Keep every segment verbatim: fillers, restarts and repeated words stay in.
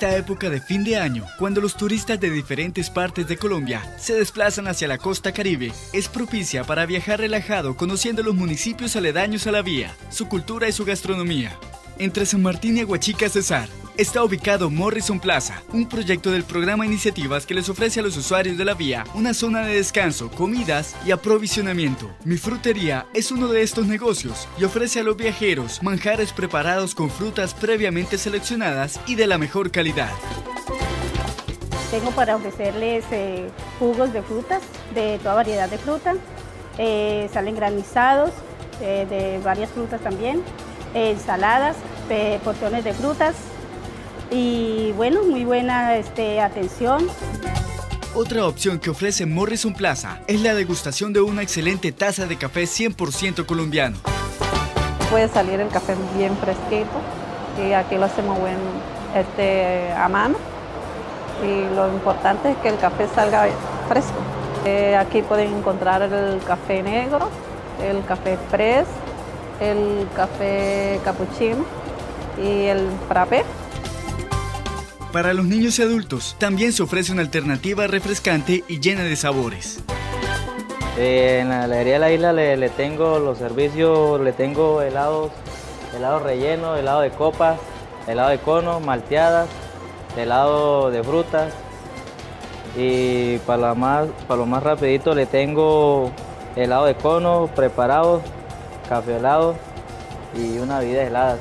Esta época de fin de año, cuando los turistas de diferentes partes de Colombia se desplazan hacia la costa Caribe, es propicia para viajar relajado conociendo los municipios aledaños a la vía, su cultura y su gastronomía. Entre San Martín y Aguachica Cesar está ubicado Morrison Plaza, un proyecto del programa Iniciativas que les ofrece a los usuarios de la vía una zona de descanso, comidas y aprovisionamiento. Mi Frutería es uno de estos negocios y ofrece a los viajeros manjares preparados con frutas previamente seleccionadas y de la mejor calidad. Tengo para ofrecerles eh, jugos de frutas, de toda variedad de fruta, eh, salen granizados eh, de varias frutas también, eh, ensaladas, eh, porciones de frutas. Y bueno, muy buena este, atención. Otra opción que ofrece Morrison Plaza es la degustación de una excelente taza de café cien por ciento colombiano. Puede salir el café bien fresquito y aquí lo hacemos buen, este, a mano. Y lo importante es que el café salga fresco. Eh, aquí pueden encontrar el café negro, el café express, el café cappuccino y el frappé. Para los niños y adultos, también se ofrece una alternativa refrescante y llena de sabores. Eh, en la heladería de la isla le, le tengo los servicios, le tengo helados, helados rellenos, helado de copas, helado de cono, malteadas, helado de frutas. Y para, la más, para lo más rapidito le tengo helado de cono preparado, café helado y una bebida helada.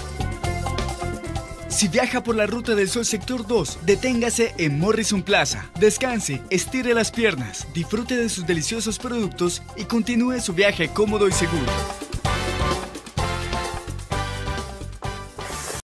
Si viaja por la Ruta del Sol Sector dos, deténgase en Morrison Plaza. Descanse, estire las piernas, disfrute de sus deliciosos productos y continúe su viaje cómodo y seguro.